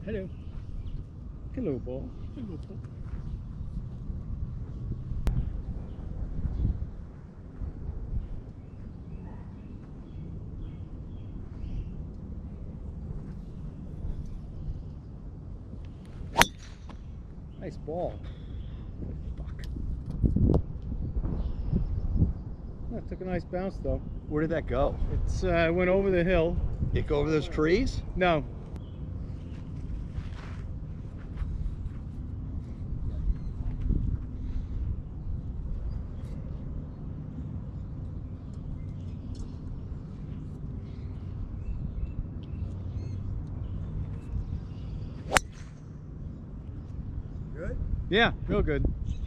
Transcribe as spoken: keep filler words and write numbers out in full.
Hello. Hello, ball. Hello, ball. Nice ball. Fuck. That took a nice bounce though. Where did that go? It's uh, went over the hill. It go over those trees? No. Good? Yeah, real good.